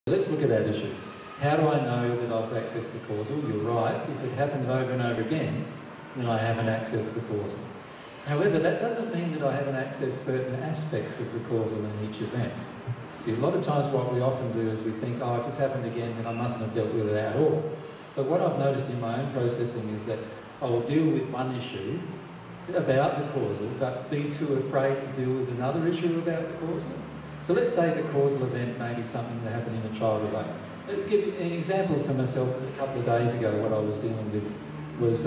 Let's look at that issue. How do I know that I've accessed the causal? You're right. If it happens over and over again, then I haven't accessed the causal. However, that doesn't mean that I haven't accessed certain aspects of the causal in each event. See, a lot of times what we often do is we think, oh, if it's happened again, then I mustn't have dealt with it at all. But what I've noticed in my own processing is that I will deal with one issue about the causal, but be too afraid to deal with another issue about the causal. So let's say the causal event may be something that happened in a childhood life. I'll give you an example for myself. A couple of days ago, what I was dealing with was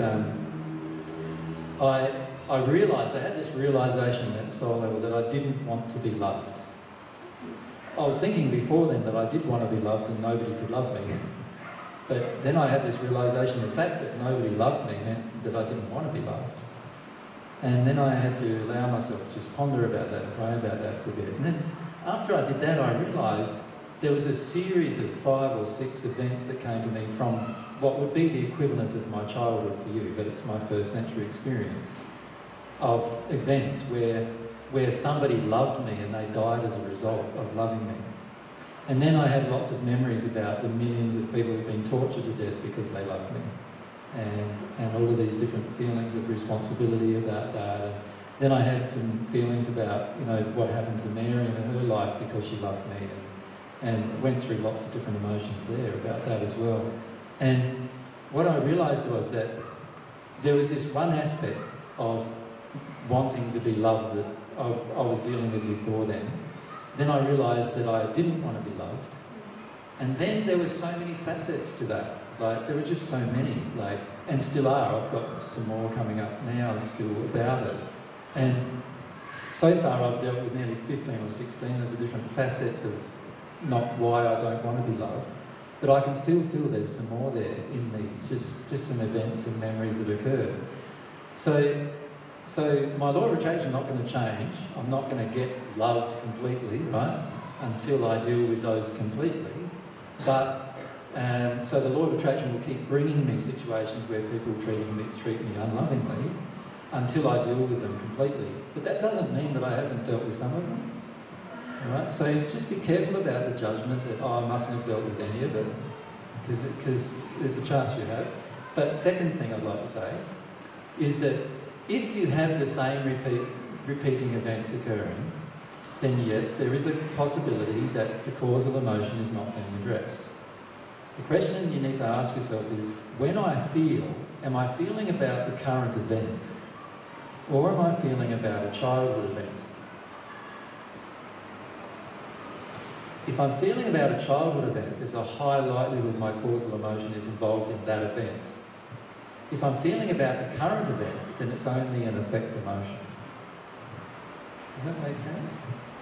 I realised, I had this realisation at soul level that I didn't want to be loved. I was thinking before then that I did want to be loved and nobody could love me. But then I had this realisation, the fact that nobody loved me meant that I didn't want to be loved. And then I had to allow myself to just ponder about that and pray about that for a bit. And then after I did that, I realised there was a series of 5 or 6 events that came to me from what would be the equivalent of my childhood for you, but it's my first century experience, of events where somebody loved me and they died as a result of loving me. And then I had lots of memories about the millions of people who've been tortured to death because they loved me. And all of these different feelings of responsibility about that. And then I had some feelings about, you know, what happened to Mary in her life because she loved me. And went through lots of different emotions there about that as well. And what I realised was that there was this one aspect of wanting to be loved that I was dealing with before then. Then I realised that I didn't want to be loved. And then there were so many facets to that. Like, there were just so many, like, and still are. I've got some more coming up now still about it. And so far I've dealt with nearly 15 or 16 of the different facets of not why I don't want to be loved. But I can still feel there's some more there in me, just some events and memories that occurred. So my law of attraction is not going to change. I'm not going to get loved completely, right, until I deal with those completely. But so the law of attraction will keep bringing me situations where people treat me unlovingly until I deal with them completely. But that doesn't mean that I haven't dealt with some of them. All right? So just be careful about the judgment that, oh, I mustn't have dealt with any of it, because there's a chance you have. But second thing I'd like to say is that if you have the same repeating events occurring, then yes, there is a possibility that the causal emotion is not being addressed. The question you need to ask yourself is, when I feel, am I feeling about the current event, or am I feeling about a childhood event? If I'm feeling about a childhood event, there's a high likelihood my causal emotion is involved in that event. If I'm feeling about the current event, then it's only an affect emotion. Does that make sense?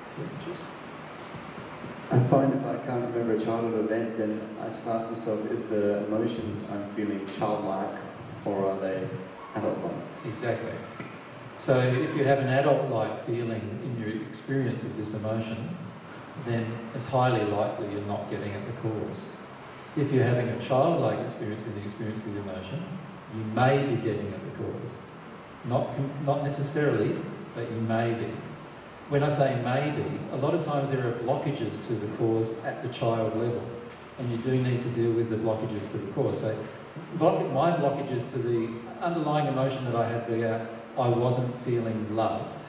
I find if I can't remember a childhood event, then I just ask myself, is the emotions I'm feeling childlike or are they adult-like? Exactly. So if you have an adult-like feeling in your experience of this emotion, then it's highly likely you're not getting at the cause. If you're having a childlike experience in the experience of the emotion, you may be getting at the cause. Not necessarily, but you may be. When I say maybe, a lot of times there are blockages to the cause at the child level, and you do need to deal with the blockages to the cause. So my blockages to the underlying emotion that I had where I wasn't feeling loved,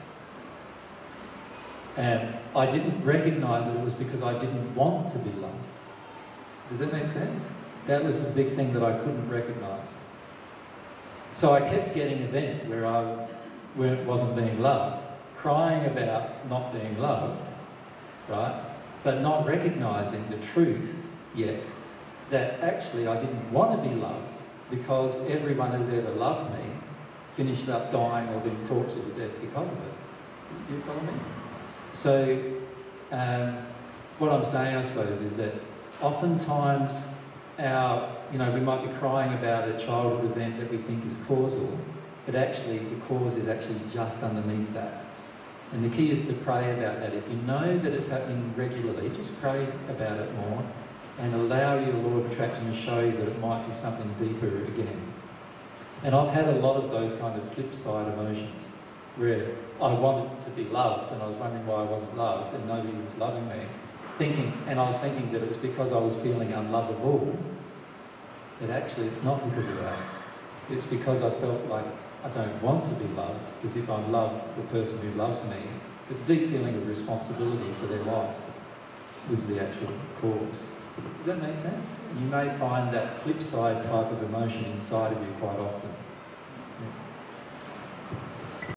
and I didn't recognise that it was because I didn't want to be loved. Does that make sense? That was the big thing that I couldn't recognise. So I kept getting events where I wasn't being loved, crying about not being loved, right? But not recognising the truth yet that actually I didn't want to be loved because everyone who ever loved me finished up dying or being tortured to death because of it. Do you follow me? So what I'm saying, I suppose, is that oftentimes we might be crying about a childhood event that we think is causal, but actually the cause is actually just underneath that. And the key is to pray about that. If you know that it's happening regularly, just pray about it more and allow your law of attraction to show you that it might be something deeper again. And I've had a lot of those kind of flip side emotions where I wanted to be loved and I was wondering why I wasn't loved and nobody was loving me. And I was thinking that it was because I was feeling unlovable, that actually it's not because of that. It's because I felt like I don't want to be loved, because if I loved the person who loves me, this deep feeling of responsibility for their life was the actual cause. Does that make sense? You may find that flip side type of emotion inside of you quite often.